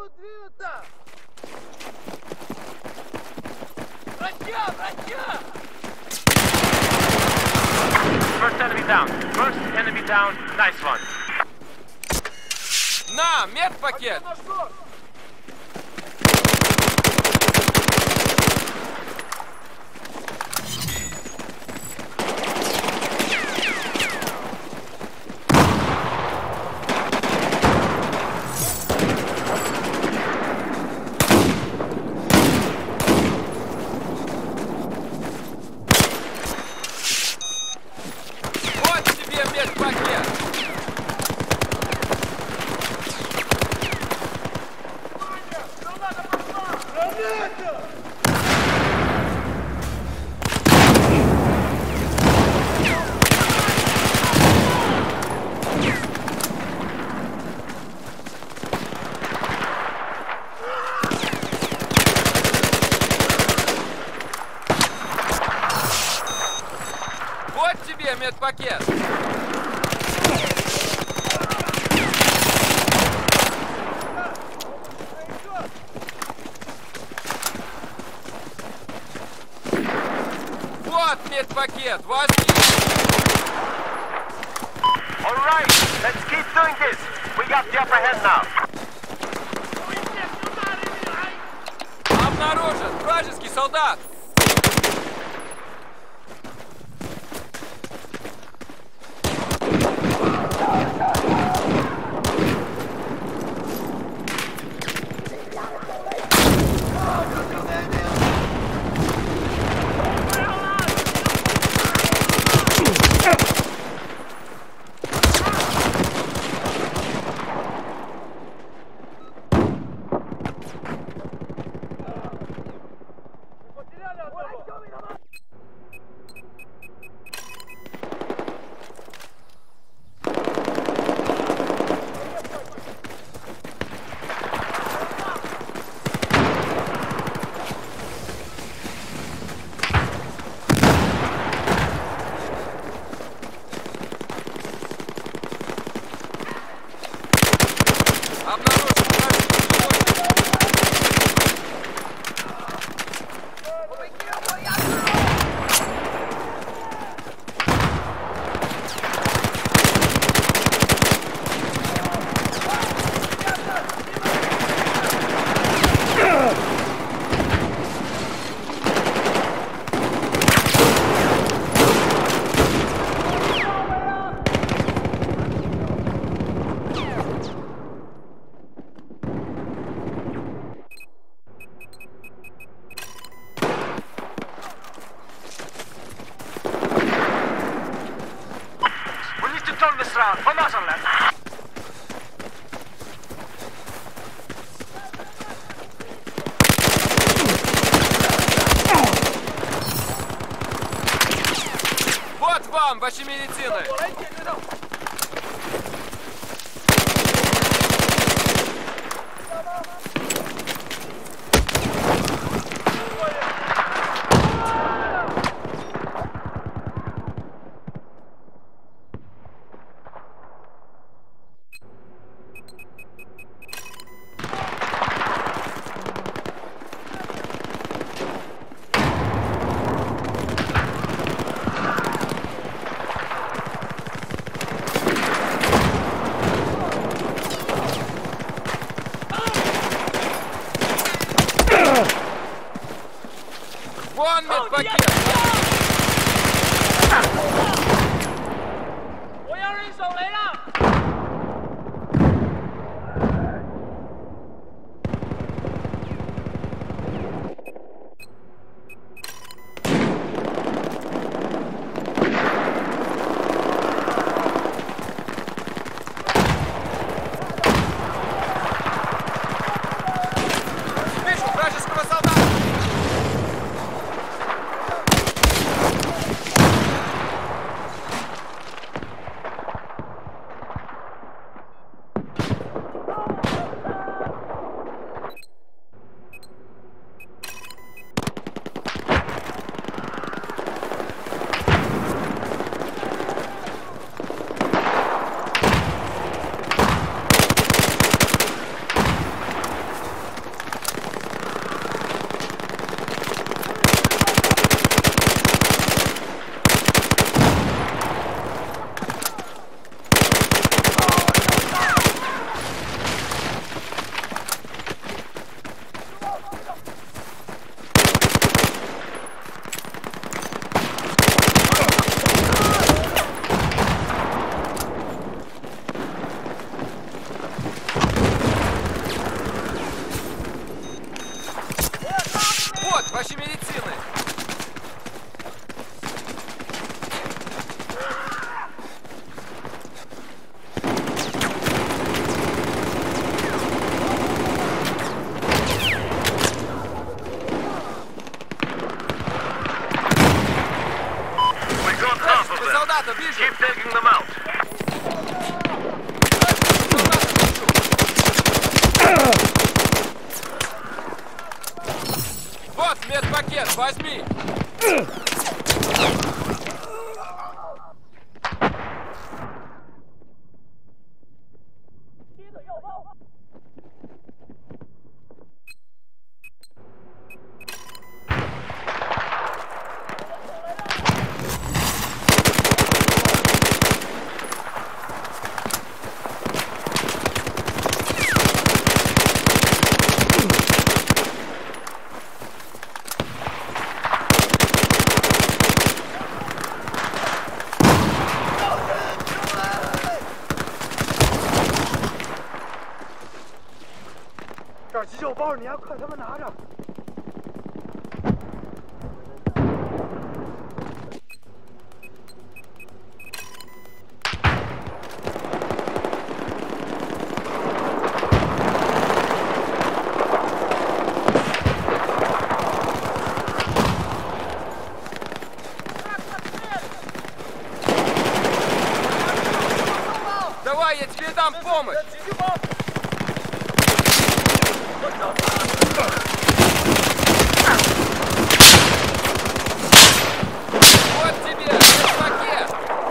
Двинуто! Врача! First enemy down. Nice one. На, медпакет! Медпакет! Вот медпакет! Возьми! All right, let's keep doing this. We got the upper hand now. Обнаружен вражеский солдат! Вот вам, ваши медицины! вашей медицины! We got half of them. Солдата, вижу! Keep taking them out. Вот медпакет, возьми! 这儿急救包，你要快他妈拿着！ Давай, я тебе дам помощь! Вот тебе медпакет!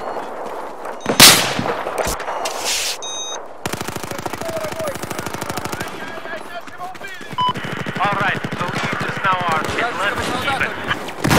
All right, so you just now are Вражеского let's keep солдата it. вижу!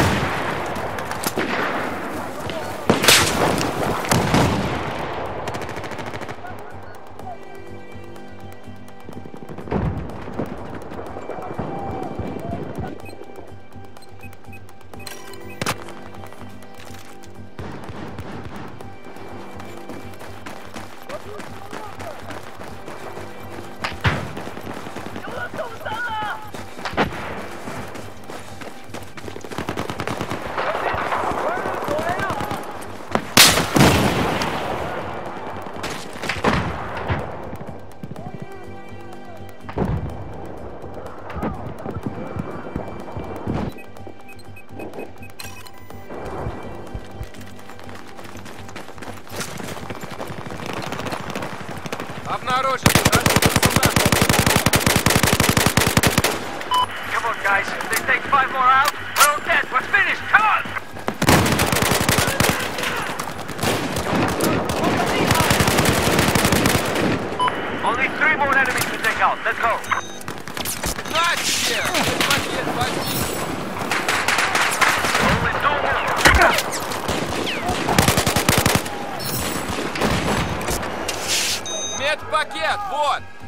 Обнаружен! Come on, guys. They take 5 more out. We're all dead. We're finished. Come on! Only 3 more enemies to take out. Let's go. На тебе! Медпакет, возьми! Only 2 more. Медпакет, вот!